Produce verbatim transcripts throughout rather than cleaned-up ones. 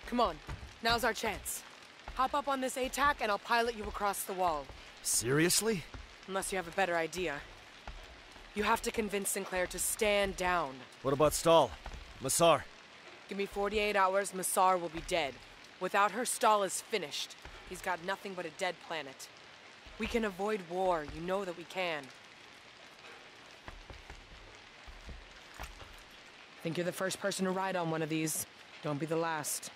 Come on, now's our chance. Hop up on this A TAC and I'll pilot you across the wall. Seriously? Unless you have a better idea. You have to convince Sinclair to stand down. What about Stahl? Massar? Give me forty-eight hours, Massar will be dead. Without her, Stahl is finished. He's got nothing but a dead planet. We can avoid war, you know that we can. Think you're the first person to ride on one of these. Don't be the last.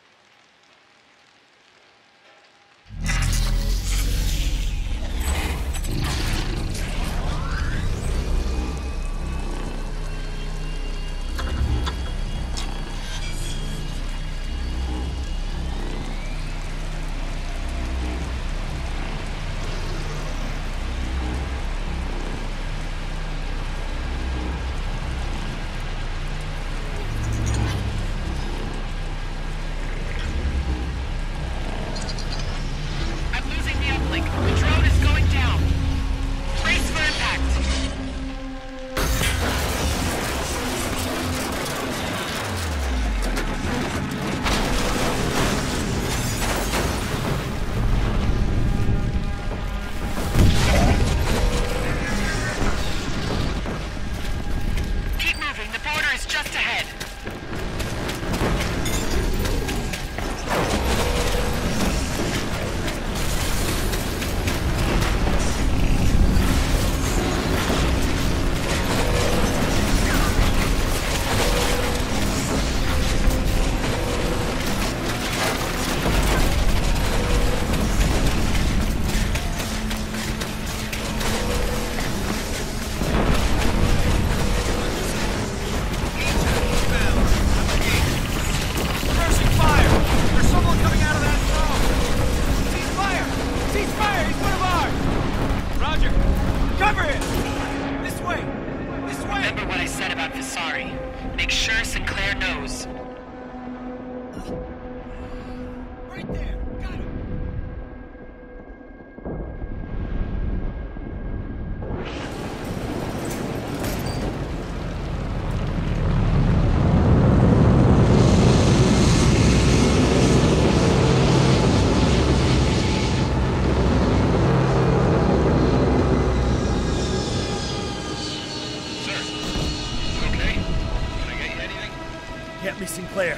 Sinclair.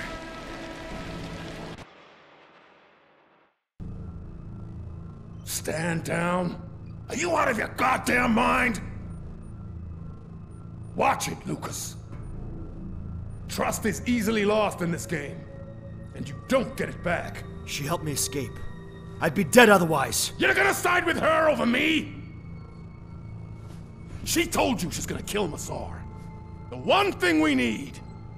Stand down? Are you out of your goddamn mind? Watch it, Lucas. Trust is easily lost in this game, and you don't get it back. She helped me escape. I'd be dead otherwise. You're gonna side with her over me? She told you she's gonna kill Massar. The one thing we need.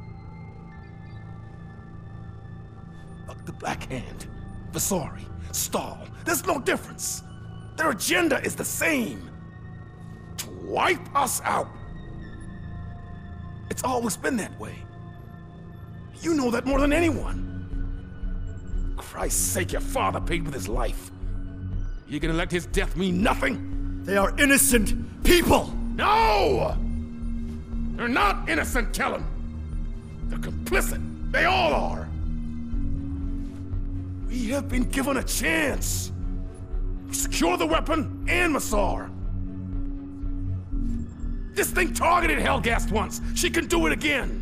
Look, the Black Hand, Visari, Stahl, there's no difference. Their agenda is the same. To wipe us out. It's always been that way. You know that more than anyone. Christ's sake, your father paid with his life. You gonna let his death mean nothing? They are innocent people! No! They're not innocent, Kellen. They're complicit. They all are. We have been given a chance. Secure the weapon and Massar. This thing targeted Helghast once. She can do it again.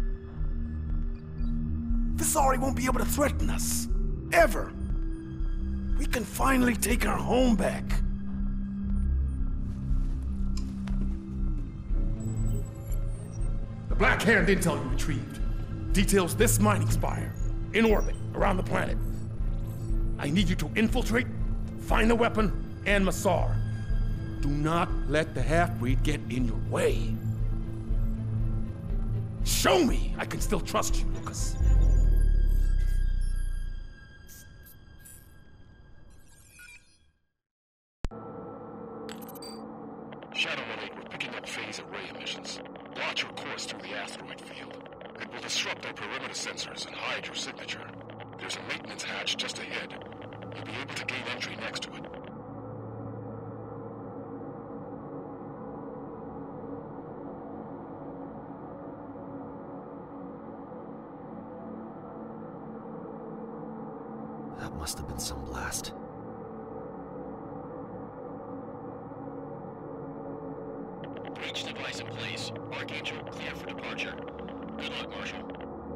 Visari won't be able to threaten us. Ever. We can finally take our home back. The Black Hand intel you retrieved details this mining spire in orbit around the planet. I need you to infiltrate, find the weapon, and Massar. Do not let the half-breed get in your way. Show me I can still trust you, Lucas. Shadow one eight, we're picking up phase array emissions. Watch your course through the asteroid field. It will disrupt our perimeter sensors and hide your signature. There's a maintenance hatch just ahead. You'll be able to gain entry next to it. That must have been some blast. Breach device in place. Archangel, clear for departure. Good luck, Marshal.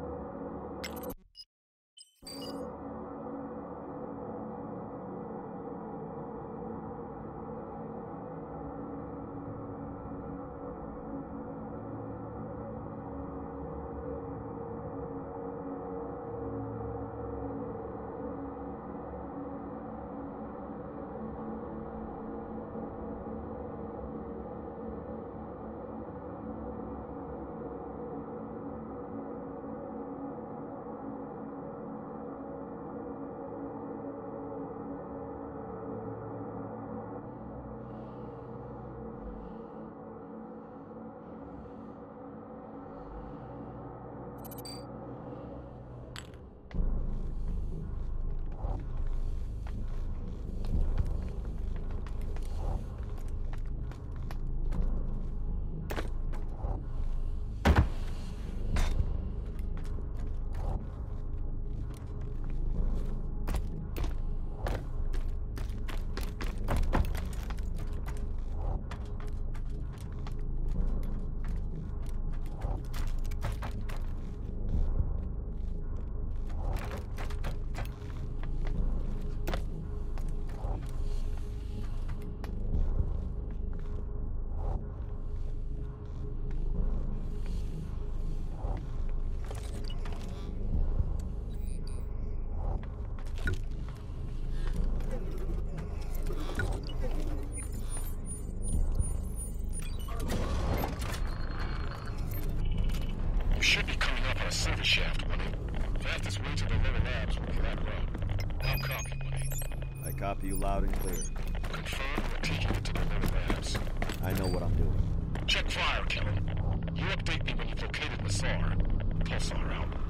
Service shaft, one eight. Fastest way to the lower labs will be that route. I'll copy, one eight. I copy you loud and clear. Confirm we're taking it to the lower labs. I know what I'm doing. Check fire, Kellen. You update me when you've located Massar. Pulsar out.